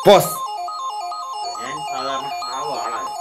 Pose. ഞാൻ സാധാരണ ആളാണ്.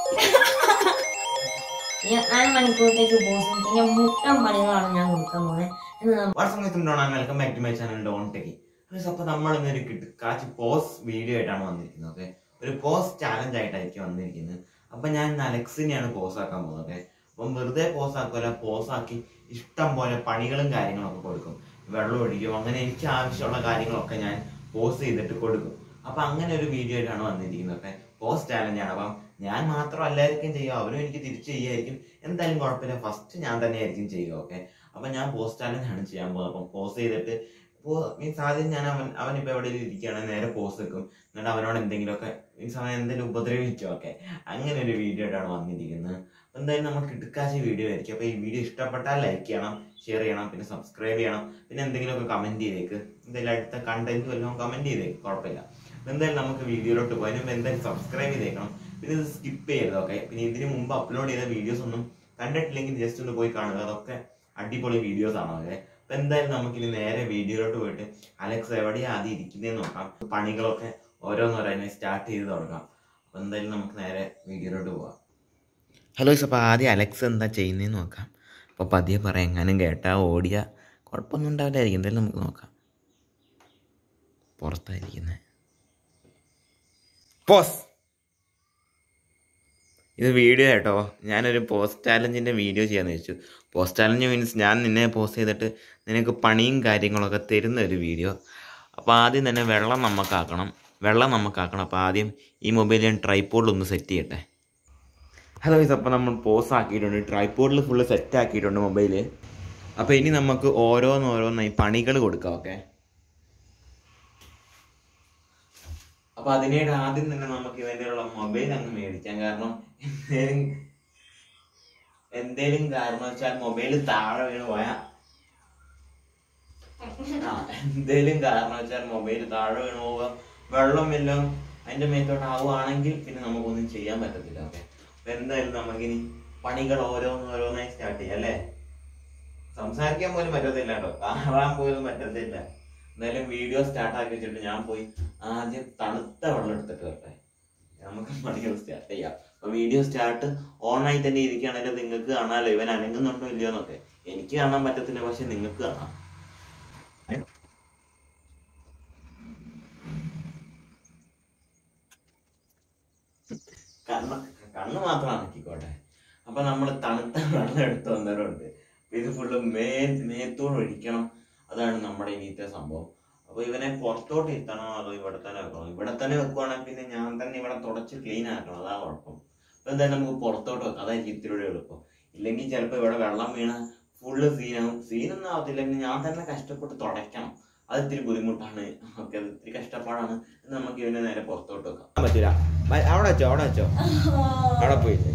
4 മണിക്കൂറത്തേക്ക് പോസും പിന്നെ മുട്ടം പണികളാണ് ഞാൻ കൊടുക്കാൻ പോകുന്നത്. Welcome back to my channel Don Techy. അപ്പൊ നമ്മൾ ഇന്നൊരു കാച്ച് പോസ് വീഡിയോ ആയിട്ടാണ് വന്നിരിക്കുന്നത്. ഓക്കെ, ഒരു പോസ് ചാലഞ്ച് ആയിട്ടായിരിക്കും വന്നിരിക്കുന്നത്. അപ്പൊ ഞാൻ അലക്സിനെയാണ് പോസ് ആക്കാൻ പോകുന്നത്. അപ്പം വെറുതെ പോസ് ആക്കുമല്ല, പോസ് ആക്കി ഇഷ്ടം പോലെ പണികളും കാര്യങ്ങളൊക്കെ കൊടുക്കും. വെള്ളം ഒഴിക്കും, അങ്ങനെ എനിക്ക് ആവശ്യമുള്ള കാര്യങ്ങളൊക്കെ ഞാൻ പോസ് ചെയ്തിട്ട് കൊടുക്കും. അപ്പൊ അങ്ങനെ ഒരു വീഡിയോ ആയിട്ടാണ് വന്നിരിക്കുന്നത്. ഓക്കെ, പോസ് ചാലഞ്ച് ആണ്. അപ്പം ഞാൻ മാത്രം എല്ലാവർക്കും ചെയ്യും, അവരും എനിക്ക് തിരിച്ചു ചെയ്യായിരിക്കും. എന്തായാലും കുഴപ്പമില്ല, ഫസ്റ്റ് ഞാൻ തന്നെ ആയിരിക്കും ചെയ്യുക. ഓക്കെ, അപ്പൊ ഞാൻ പോസ് ചാലഞ്ച് ആണ് ചെയ്യാൻ പോകുന്നത്. അപ്പം പോസ് ചെയ്തിട്ട് മീൻസ് ആദ്യം ഞാൻ അവനിപ്പോ എവിടെയെങ്കിലും ഇരിക്കുകയാണെങ്കിൽ നേരെ പോസ് വെക്കും. എന്നിട്ട് അവനോട് എന്തെങ്കിലുമൊക്കെ മീൻസ് അവൻ എന്തെങ്കിലും ഉപദ്രവിക്കും. ഓക്കെ, അങ്ങനെ ഒരു വീഡിയോ ആയിട്ടാണ് വന്നിരിക്കുന്നത്. എന്തായാലും നമുക്ക് കിടക്കാച്ച വീഡിയോ ആയിരിക്കും. അപ്പൊ ഈ വീഡിയോ ഇഷ്ടപ്പെട്ടാൽ ലൈക്ക് ചെയ്യണം, ഷെയർ ചെയ്യണം, പിന്നെ സബ്സ്ക്രൈബ് ചെയ്യണം, പിന്നെ എന്തെങ്കിലുമൊക്കെ കമന്റ് ചെയ്തേക്ക്. എന്തായാലും അടുത്ത കണ്ടന്റ് വല്ലതും കമന്റ് ചെയ്തേക്ക്, കുഴപ്പമില്ല. എന്തായാലും നമുക്ക് വീഡിയോയിലോട്ട് പോയി. അതിന് എന്തായാലും സബ്സ്ക്രൈബ് ചെയ്തേക്കണം, പിന്നെ ഇത് സ്കിപ്പ് ചെയ്യരുത്. ഓക്കെ, പിന്നെ ഇതിന് മുമ്പ് അപ്ലോഡ് ചെയ്ത വീഡിയോസ് ഒന്നും കണ്ടിട്ടില്ലെങ്കിൽ ജസ്റ്റ് ഒന്ന് പോയി കാണുക, അതൊക്കെ അടിപൊളി വീഡിയോസ് ആണ്. ഓക്കെ, അപ്പൊ എന്തായാലും നമുക്കിനി നേരെ വീഡിയോയിലോട്ട് പോയിട്ട് അലക്സ് എവിടെയാ ആദ്യം ഇരിക്കുന്നതെന്ന് നോക്കാം. പണികളൊക്കെ ഓരോന്നോരോന്നെ സ്റ്റാർട്ട് ചെയ്ത് തുടങ്ങാം. അപ്പൊ എന്തായാലും നമുക്ക് നേരെ വീഡിയോയിലോട്ട് പോവാം. ഹലോ, അപ്പോൾ ആദ്യം അലക്സ് എന്താ ചെയ്യുന്നതെന്ന് നോക്കാം. അപ്പോൾ പതിയെ പറയാം, എങ്ങാനും കേട്ടാ ഓടിയ കുഴപ്പമൊന്നും ഉണ്ടാവില്ലായിരിക്കും. എന്തായാലും നമുക്ക് നോക്കാം. പുറത്തായിരിക്കുന്നത് പോസ്. ഇത് വീഡിയോ കേട്ടോ, ഞാനൊരു പോസ്റ്റ് ചാലഞ്ചിൻ്റെ വീഡിയോ ചെയ്യാമെന്ന് വെച്ചു. പോസ്റ്റ് ചാലഞ്ച് മീൻസ് ഞാൻ നിന്നെ പോസ്റ്റ് ചെയ്തിട്ട് നിനക്ക് പണിയും കാര്യങ്ങളൊക്കെ തരുന്ന ഒരു വീഡിയോ. അപ്പോൾ ആദ്യം തന്നെ വെള്ളം നമുക്കാക്കണം. അപ്പോൾ ആദ്യം ഈ മൊബൈൽ ഞാൻ ട്രൈപോഡിലൊന്ന് സെറ്റ് ചെയ്യട്ടെ. ഹലോ ഗൈസ്, അപ്പോൾ നമ്മൾ പോസ് ആക്കിയിട്ടുണ്ട്, ട്രൈപോഡിൽ ഫുള്ള് സെറ്റ് ആക്കിയിട്ടുണ്ട് മൊബൈല്. അപ്പോൾ ഇനി നമുക്ക് ഓരോന്നോരോന്നായി പണികൾ കൊടുക്കാം. ഓക്കെ, അപ്പോൾ അതിനായിട്ട് ആദ്യം തന്നെ നമുക്ക് ഇവൻ്റെയുള്ള മൊബൈൽ അങ്ങ് മേടിക്കാം. കാരണം എന്തേലും കാരണം വെച്ചാൽ മൊബൈൽ താഴെ വീണ് പോയാ മൊബൈൽ താഴെ വീണ് പോവുക, വെള്ളം എല്ലാം അതിന്റെ മേത്തോട്ട് ആവുകയാണെങ്കിൽ പിന്നെ നമുക്കൊന്നും ചെയ്യാൻ പറ്റത്തില്ല. ഓക്കെ, അപ്പൊ എന്തായാലും നമുക്കിനി പണികൾ ഓരോന്നോരോന്നായി സ്റ്റാർട്ട് ചെയ്യാം അല്ലേ. സംസാരിക്കാൻ പോലും പറ്റത്തില്ല കേട്ടോ, കാണാൻ പോലും പറ്റത്തില്ല. എന്തായാലും വീഡിയോ സ്റ്റാർട്ട് ആക്കി വെച്ചിട്ട് ഞാൻ പോയി ആദ്യം തണുത്ത വെള്ളം എടുത്തിട്ട് വരട്ടെ, നമുക്ക് പണികൾ സ്റ്റാർട്ട് ചെയ്യാം. അപ്പൊ വീഡിയോ സ്റ്റാർട്ട് ഓണായി തന്നെ ഇരിക്കുകയാണെങ്കിൽ നിങ്ങൾക്ക് കാണാമല്ലോ ഇവൻ അനങ്ങുന്നുണ്ടോ ഇല്ലയോ എന്നൊക്കെ. എനിക്ക് കാണാൻ പറ്റത്തില്ല, പക്ഷെ നിങ്ങൾക്ക് കാണാം. കണ്ണ് മാത്രം അനക്കിക്കോട്ടെ. അപ്പൊ നമ്മൾ തണുത്ത വെള്ളം എടുത്ത് വന്നവരുണ്ട്. ഇത് ഫുള്ള് മേത്തോട് ഒഴിക്കണം, അതാണ് നമ്മുടെ ഇനിയത്തെ സംഭവം. അപ്പൊ ഇവനെ പുറത്തോട്ട് ഇരുത്തണോ അതോ ഇവിടെ തന്നെ വെക്കണോ? ഇവിടെ തന്നെ വെക്കുവാണെങ്കിൽ പിന്നെ ഞാൻ തന്നെ ഇവിടെ തുടച്ച് ക്ലീൻ ആക്കണം, അതാ കുഴപ്പം. അപ്പൊ എന്തായാലും നമുക്ക് പുറത്തോട്ട് വെക്കാം, അതായിരിക്കും ഇത്തിരി എളുപ്പം. ഇല്ലെങ്കിൽ ചിലപ്പോൾ ഇവിടെ വെള്ളം വീണ ഫുള്ള് സീനാവും. സീനൊന്നും ആവത്തില്ലെങ്കിൽ ഞാൻ തന്നെ കഷ്ടപ്പെട്ട് തുടയ്ക്കണം, അത് ഇത്തിരി ബുദ്ധിമുട്ടാണ്. ഓക്കെ, അത് ഇത്തിരി കഷ്ടപ്പാടാണ്. നമുക്ക് ഇവനെ നേരെ പുറത്തോട്ട് വെക്കാം. പറ്റില്ല, അവിടെ വെച്ചോ അവിടെ പോയില്ലേ,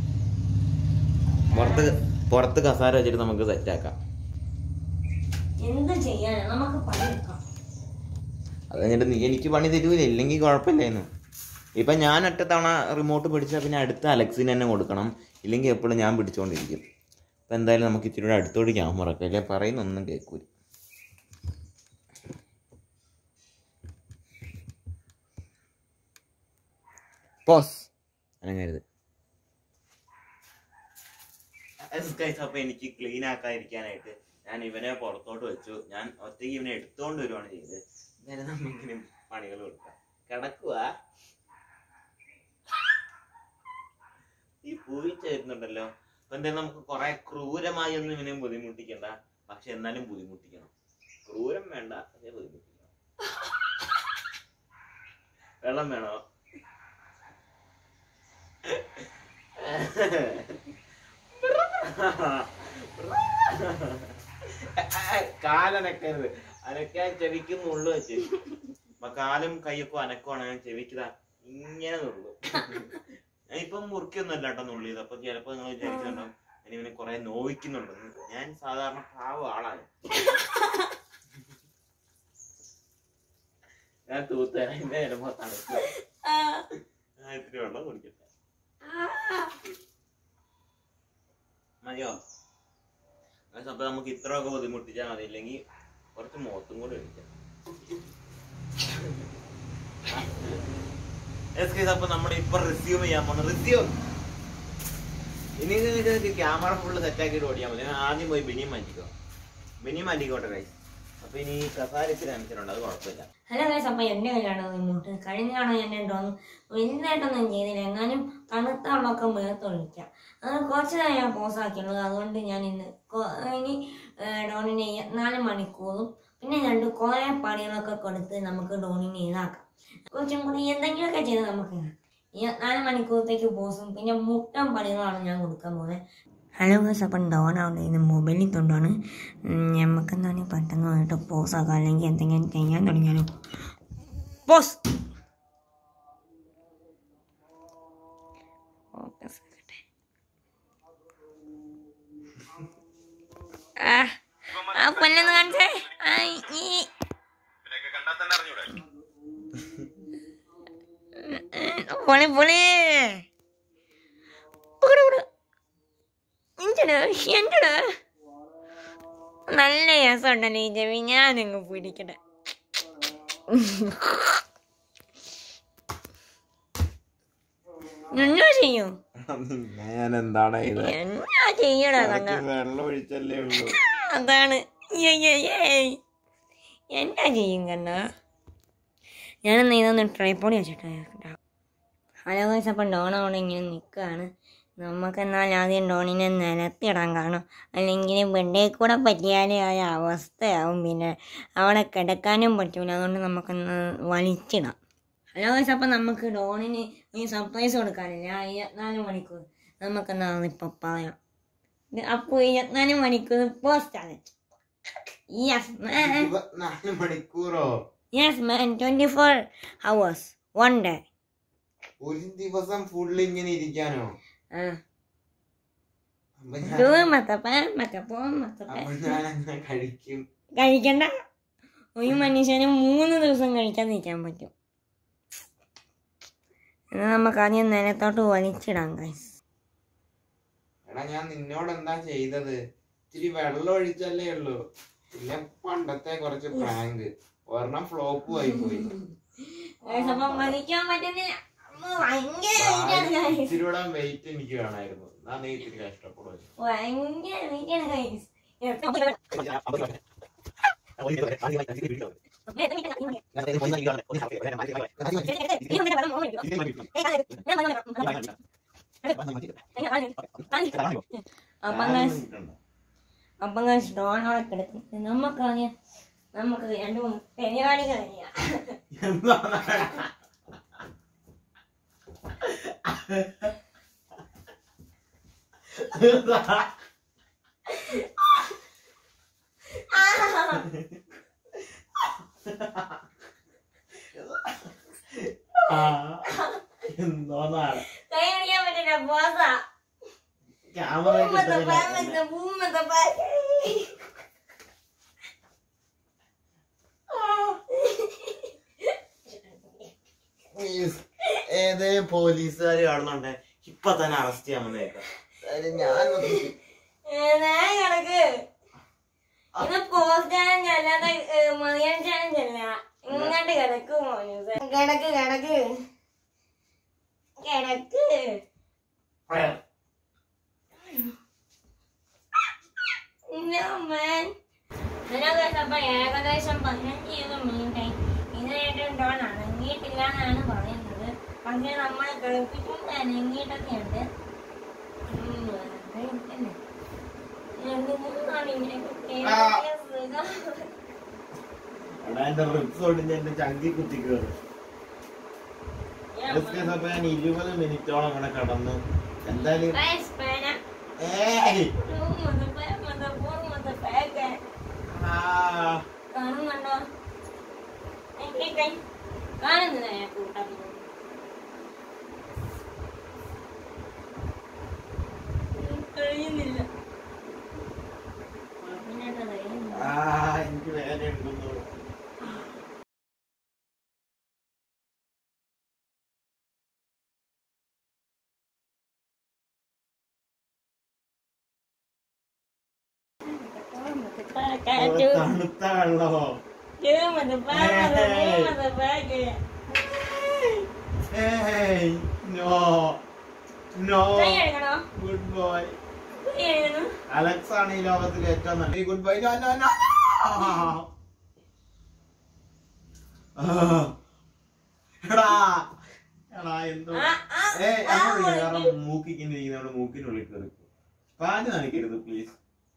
പുറത്ത് കസാര വെച്ചിട്ട് നമുക്ക് സെറ്റ് ആക്കാം. എന്ത് ചെയ്യാനാ, നമുക്ക് പണിയെടുക്കാം. അത് കഴിഞ്ഞിട്ട് നീ എനിക്ക് പണി തരൂല, ഇല്ലെങ്കിൽ കുഴപ്പമില്ലായിരുന്നു. ഇപ്പം ഞാൻ ഒറ്റ തവണ റിമോട്ട് പിടിച്ചാൽ പിന്നെ അടുത്ത അലക്സിന് തന്നെ കൊടുക്കണം, ഇല്ലെങ്കിൽ എപ്പോഴും ഞാൻ പിടിച്ചുകൊണ്ടിരിക്കും. അപ്പം എന്തായാലും നമുക്ക് ഇത്തിരി കൂടെ അടുത്തോട്ട് ക്യാമറ ഒക്കെ അല്ലേ, പറയുന്നൊന്നും കേൾക്കൂല. പോസ് അനങ്ങരുത്. അപ്പോൾ എനിക്ക് ക്ലീൻ ആക്കാതിരിക്കാനായിട്ട് ഞാൻ ഇവനെ പുറത്തോട്ട് വെച്ചു. ഞാൻ ഒറ്റയ്ക്ക് ഇവനെ എടുത്തോണ്ട് വരുവാണ് ചെയ്തത്. എന്തായാലും നമുക്കിനും പണികൾ കൊടുക്കാം. കിടക്കുക ഈ പൂച്ച വരുന്നുണ്ടല്ലോ. അപ്പൊ എന്തായാലും നമുക്ക് കുറെ ക്രൂരമായി ഒന്നും ഇവനെ ബുദ്ധിമുട്ടിക്കണ്ട, പക്ഷെ എന്നാലും ബുദ്ധിമുട്ടിക്കണം. ക്രൂരം വേണ്ട, പക്ഷെ ബുദ്ധിമുട്ടിക്കണം. വെള്ളം വേണോ? കാലനക്കരുത്, അനക്കാൻ ചെവിക്കുന്നുള്ളു വെച്ച്. കാലും കൈയൊക്കെ അനക്കുവാണ്, ചെവിക്കതാ ഇങ്ങനെ നുള്ളു. ഞാൻ ഇപ്പം മുറിക്കൊന്നും അല്ല കേട്ടോ നുള്ളിയത്. അപ്പൊ ചിലപ്പോ നിങ്ങൾ വിചാരിക്കുന്നുണ്ടോ ഞാൻ ഇവനെ കുറെ നോവിക്കുന്നുണ്ടെന്ന്. ഞാൻ സാധാരണ പാവ ആളാണ്. ഞാൻ തൂത്തരാ തണുപ്പ്. ഇത്തിരി വെള്ളം കുടിക്കട്ടെ, മതിയോ? അപ്പൊ നമുക്ക് ഇത്രയൊക്കെ ബുദ്ധിമുട്ടിച്ചാൽ മതി, ഇല്ലെങ്കിൽ കുറച്ച് മുഖത്തും കൂടെ ഒഴിക്കാം. അപ്പൊ നമ്മൾ ഇപ്പൊ റിസ്യൂം ചെയ്യാൻ പോകുന്നത്. റിസ്യൂം ഇനി നിങ്ങൾക്ക് ക്യാമറ ഫുള്ള് സെറ്റ് ആക്കിയിട്ട് ഓടിയാൽ മതി. ആദ്യം പോയി ബിനിയും മാറ്റിക്കോട്ടെ ഗൈസ്. അപ്പൊ ഇനി കസാര ഇച്ചിരി അനുസരിച്ചുണ്ട്, അത് കുഴപ്പമില്ല. ഹലോ ഗൈസ്, അപ്പൊ എന്റെ കയ്യിലാണ് റിമോട്ട്. കഴിഞ്ഞ തവണ ഞാൻ ഉണ്ടോന്ന് വലുതായിട്ടൊന്നും ചെയ്തില്ല, എങ്ങാനും തണുത്ത വെള്ളമൊക്കെ മേർത്തൊഴിക്കാം. അത് കുറച്ച് നേരം ഞാൻ പോസാക്കിയുള്ളൂ. അതുകൊണ്ട് ഞാൻ ഇന്ന് ഇനി ഡോണിനെ 4 മണിക്കൂറും പിന്നെ 2 കുറേ പണികളൊക്കെ കൊടുത്ത് നമുക്ക് ഡോണിനെ ഇതാക്കാം. കുറച്ചും കൂടി എന്തെങ്കിലുമൊക്കെ ചെയ്ത് നമുക്ക് 4 മണിക്കൂറത്തേക്ക് പോസും പിന്നെ മുട്ടം പണികളാണ് ഞാൻ കൊടുക്കാൻ പോകുന്നത്. ഹലോ ഗൈസ്, അപ്പം ഡോൺ അവിടെ ഇന്ന് മൊബൈലിൽ തൊണ്ടാണ്. നമുക്കെന്താണ് പെട്ടെന്ന് വന്നിട്ട് പോസ് ആക്കാം, അല്ലെങ്കിൽ എന്തെങ്കിലും ചെയ്യാൻ തുടങ്ങിയാലോ. പോസ് പൊല്ലെന്ന് കാണിച്ചേ. പൊളി പൊളി എന്തടാ നല്ല രസമുണ്ടല്ലോ ഈ ചെവി. ഞാനങ്ങ് പിടിക്കട്ടെ. എന്നാ ചെയ്യൂ, എന്താണ് എന്നാ ചെയ്യടാ കണ്ണ. വെള്ളം ഒഴിച്ചല്ലേ ഉള്ളൂ. അതാണ് എന്നാ ചെയ്യും കണ്ണ. ഞാനെന്നാ ഇതൊന്ന് ട്രൈപ്പോഡ് വെച്ചിട്ടാ. ഹലോ ഗൈസ്, അപ്പം ഡോൺ അവിടെ ഇങ്ങനെ നിൽക്കുകയാണ്. നമുക്കെന്നാൽ ആദ്യം ഡോണിനെ നിലത്തിടാൻ കാണും, അല്ലെങ്കിൽ ബെഡേ കൂടെ പറ്റിയാലേ ആ അവസ്ഥയാവും. പിന്നെ അവിടെ കിടക്കാനും പറ്റൂല. അതുകൊണ്ട് നമുക്കൊന്ന് വലിച്ചിടാം. ഹലോ ഗൈസ്, അപ്പം നമുക്ക് ഡോണിന് ഈ സർപ്രൈസ് കൊടുക്കാനില്ല. 24 മണിക്കൂർ നമുക്കെന്നാ ഇപ്പം പറയാം. അപ്പോൾ 24 മണിക്കൂർ പോസ്റ്റ് ആണ്. യെസ് മാൻ, 24 മണിക്കൂറോ? Yes man, 24 hours 1 day. ഒരു ദിവസം ഫുള്ള് ഇങ്ങനെ ഇരിക്കാനോ? കഴിക്കണ്ട. ഒരു മനുഷ്യന് 3 ദിവസം കഴിക്കാൻ നിൽക്കാൻ പറ്റും. എന്നാൽ നമുക്ക് ആദ്യം നിലത്തോട്ട് വലിച്ചിടാം ഗൈസ്. എടാ, ഞാൻ നിന്നോട് എന്താ ചെയ്തത്? ഇത്തിരി വെള്ളം ഒഴിച്ചല്ലേ ഉള്ളൂ. പിന്നെ പണ്ടത്തെ കുറച്ച് പ്രാങ്ക് ഒരെണ്ണം ഫ്ലോപ്പും ആയി പോയി. വലിക്കാൻ പറ്റുന്നില്ല. ഇച്ചിരികൂടെ വെയിറ്റ് എനിക്ക് വേണമായിരുന്നു. നീ ഇത്തിരി കഷ്ടപ്പെടും. അപ്പം ഡോൺ അവിടെ കിടക്കും. നമുക്ക് 2 പരിപാടികൾ ചെയ്യാം. കൈ അടിക്കാൻ പറ്റില്ല. പോസാ ഏതേ പോലീസുകാര് കാണുന്നുണ്ട്, ഇപ്പൊ തന്നെ അറസ്റ്റ് ചെയ്യാൻ വന്നേക്കാം. കിടക്ക്. ഇത് പോസ്റ്റ് ചാലഞ്ച് അല്ലാതെ മറിയാൻ ചാലഞ്ച് അല്ല. ഇങ്ങോട്ട് കിടക്ക് മോനൂസ്. കിടക്ക് കിടക്ക് കിടക്ക്. അപ്പൊ ഏകദേശം 15 മിനിറ്റായി. ഇതിനായിട്ട് ഡോൺ അനങ്ങിയിട്ടില്ല എന്നാണ് പറയുന്നത്. പക്ഷെ നമ്മൾ കളിപ്പിക്കുമ്പോൾ അനങ്ങിയിട്ടൊക്കെ ഉണ്ട്. ചങ്കി കുത്തിക്കേറും. ഞാൻ 20 മിനിറ്റോളം ഇവിടെ കടന്നു. എന്തായാലും കാണുന്നുണ്ടോ? കാണുന്നില്ല. കഴിയുന്നില്ല. എനിക്ക് വേറെ ഉണ്ടെന്നോ. തണുത്ത വെള്ളമോ? കൈ കഴുകണോ? Good boy. കൈ കഴുകണം. അലക്സ് ആണ് ഈ ലോകത്തിൽ ഏറ്റവും നല്ല. Good bye. എന്തോ മൂക്കിക്കിരിക്കുന്ന മൂക്കിനുള്ളിൽ കയറി പാല് നനയ്ക്കരുത് പ്ലീസ്.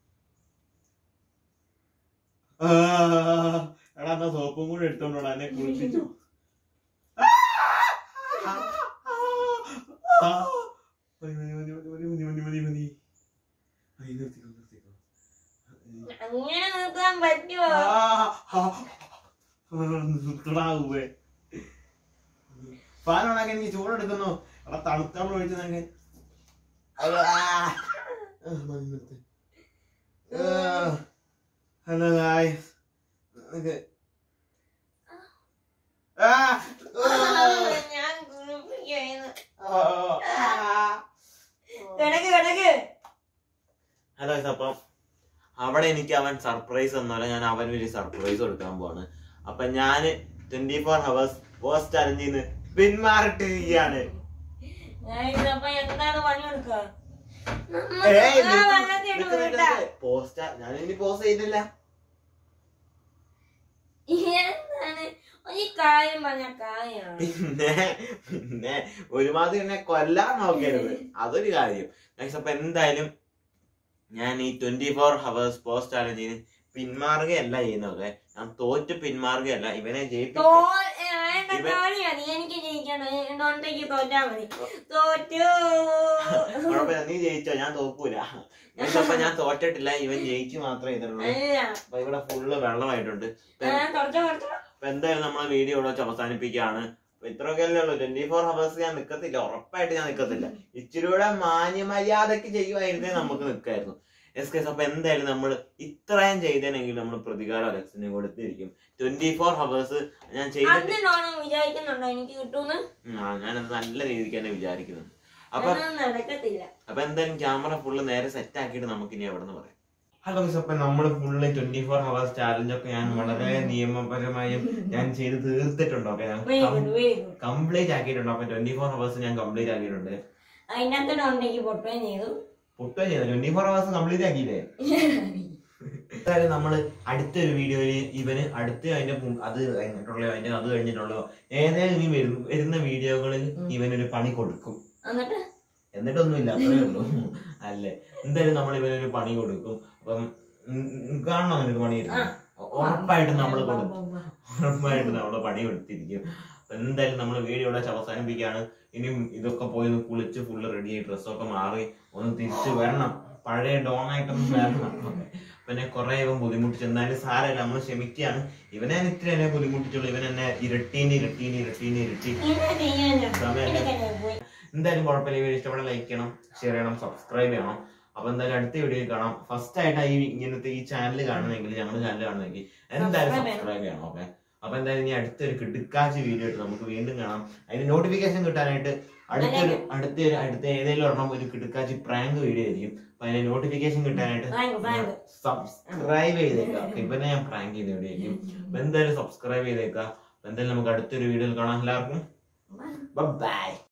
എടാ എന്നാ സോപ്പും കൂടെ എടുത്തോണ്ടോടാ എന്നെ കുളിപ്പിച്ചു. അങ്ങനെ നിർത്താൻ പറ്റുമോ? ഫാനാണെങ്കിൽ എനിക്ക് ചൂടെടുക്കുന്നു. അവിടെ തണുത്താമ്പ് ഒഴിച്ചെങ്കിൽ ഹലോ ഗായ്സ്. ഞാൻ കുളിപ്പിക്കുകയായിരുന്നു. കിടക്ക്. ഹലോ. അപ്പം അവിടെ എനിക്ക് അവൻ സർപ്രൈസ് തന്നോലെ ഞാൻ അവനൊരു സർപ്രൈസ് കൊടുക്കാൻ പോവാണ്. അപ്പൊ ഞാന് 24 hours പോസ്റ്റ് ചാലഞ്ചിൽ നിന്ന് പിന്മാറിട്ടിരിക്കുകയാണ്. എന്താണ് പണി കൊടുക്കുക? പോസ്റ്റ് ഞാനിനി പോസ്റ്റ് ചെയ്തില്ല. എന്താണ് ഈ കാര്യം പറഞ്ഞ കാര്യമാണ്? പിന്നെ ഒരുമാതിരി എന്നെ കൊല്ലാൻ നോക്കരുത്, അതൊരു കാര്യം. അപ്പൊ എന്തായാലും ഞാൻ ഈ 24 hours പോസ്റ്റ് ചാലഞ്ചിന് പിന്മാറുകയല്ല ചെയ്യുന്നത്. ഞാൻ തോറ്റ് പിന്മാറുകയല്ല, ഇവനെ എനിക്ക് ജയിക്കണോ? തോറ്റാ മതി. തോറ്റു. നീ ജയിച്ചോ? ഞാൻ തോക്കൂല. അപ്പൊ ഞാൻ തോറ്റിട്ടില്ല, ഇവൻ ജയിച്ചു മാത്രമേ ചെയ്തിട്ടുള്ളൂ. അപ്പൊ ഇവിടെ ഫുള്ള് വെള്ളമായിട്ടുണ്ട്. അപ്പൊ എന്തായാലും നമ്മളെ വീഡിയോ ഇവിടെ വെച്ച് അവസാനിപ്പിക്കുകയാണ്. ഇത്രയൊക്കെ അല്ലേ ഉള്ളൂ. 24 hours ഞാൻ നിക്കത്തില്ല, ഉറപ്പായിട്ട് ഞാൻ നിക്കത്തില്ല. ഇച്ചിരി കൂടെ മാന്യമര്യാദക്ക് ചെയ്യുമായിരുന്നേ നമുക്ക് നിൽക്കായിരുന്നു. അപ്പൊ എന്തായാലും നമ്മൾ ഇത്രയും ചെയ്തേനെങ്കിൽ നമ്മൾ പ്രതികാരം അലക്സിനെ കൊടുത്തിരിക്കും. 24 hours ഞാൻ വിചാരിക്കുന്നുണ്ടോ എനിക്ക് കിട്ടുമെന്ന്? ഞാനത് നല്ല രീതിക്ക് തന്നെ വിചാരിക്കുന്നുണ്ട്. അപ്പൊ എന്തായാലും ക്യാമറ ഫുള്ള് നേരെ സെറ്റ് ആക്കിയിട്ട് നമുക്ക് ഇനി എവിടെ നിന്ന് പറയാം. ഹലോ. അപ്പൊ നമ്മള് ഫുള്ള് 24 hours ചാലഞ്ച് ഒക്കെ ഞാൻ വളരെ നിയമപരമായും ഞാൻ ചെയ്ത് തീർത്തിട്ടുണ്ട്. ഓക്കെ, ഞാൻ കംപ്ലീറ്റ് ആക്കിയിട്ടുണ്ട്. അപ്പൊ 24 hours ഞാൻ കംപ്ലീറ്റ് ആക്കിയിട്ടുണ്ട്. അതിനകത്ത് പൊട്ടുകയും ചെയ്തു. 24 hours കംപ്ലീറ്റ് ആക്കിയില്ലേ? എന്തായാലും നമ്മള് അടുത്തൊരു വീഡിയോയില് ഇവന് അതിന്റെ അത് കഴിഞ്ഞിട്ടുള്ളോ ഏതായാലും ഇനി വരുന്ന വീഡിയോകളിൽ ഇവനൊരു പണി കൊടുക്കും. എന്നിട്ടൊന്നുമില്ല, അത്രേ ഉള്ളൂ. അല്ലേ, എന്തായാലും നമ്മൾ ഇവനൊരു പണി കൊടുക്കും. അപ്പം കാണണോ നിനക്ക് പണി എടുക്കും? ഉറപ്പായിട്ടും നമ്മള് പണി കൊടുത്തിരിക്കും. എന്തായാലും നമ്മൾ വീഡിയോ ഇവിടെ അവസാനിപ്പിക്കുകയാണ്. ഇനിയും ഇതൊക്കെ പോയി ഒന്ന് കുളിച്ച് ഫുള്ള് റെഡി ആയി ഡ്രസ്സൊക്കെ മാറി ഒന്ന് തിരിച്ചു വരണം, പഴയ ഡോണായിട്ടൊന്നും വരണം. പിന്നെ കുറെ ഇവൻ ബുദ്ധിമുട്ടിച്ചു, എന്നാലും സാരമില്ല, നമ്മൾ ക്ഷമിക്കുകയാണ്. ഇവനെ ഇത്തിരി എന്നെ ബുദ്ധിമുട്ടിച്ചുള്ളൂ. ഇവൻ എന്നെ ഇരട്ടി. എന്തായാലും കുഴപ്പമില്ല. വീഡിയോ ഇഷ്ടപ്പെടാൻ ലൈക്ക് ചെയ്യണം, ഷെയർ ചെയ്യണം, സബ്സ്ക്രൈബ് ചെയ്യണം. അപ്പൊ എന്തായാലും അടുത്ത വീഡിയോ കാണാം. ഫസ്റ്റ് ആയിട്ട് ഇങ്ങനത്തെ ഈ ചാനൽ കാണുന്നെങ്കിൽ, ഞങ്ങളുടെ ചാനൽ കാണുന്നെങ്കിൽ എന്തായാലും സബ്സ്ക്രൈബ് ചെയ്യണം. ഓക്കെ, അപ്പൊ എന്തായാലും ഇനി അടുത്തൊരു കിടുക്കാച്ച് വീഡിയോ ആയിട്ട് നമുക്ക് വീണ്ടും കാണാം. അതിന് നോട്ടിഫിക്കേഷൻ കിട്ടാനായിട്ട് അടുത്ത ഏതെങ്കിലും ഒരെണ്ണം ഒരു കിടുക്കാച്ച് പ്രാങ്ക് വീഡിയോ ആയിരിക്കും. അപ്പൊ അതിന് നോട്ടിഫിക്കേഷൻ കിട്ടാനായിട്ട് സബ്സ്ക്രൈബ് ചെയ്തേക്കാം. ഇപ്പൊ ഞാൻ പ്രാങ്ക് ചെയ്ത വീഡിയോ ആയിരിക്കും. അപ്പൊ എന്തായാലും സബ്സ്ക്രൈബ് ചെയ്തേക്കാം. എന്തായാലും നമുക്ക് അടുത്തൊരു വീഡിയോയിൽ കാണാം. എല്ലാവർക്കും ബൈ.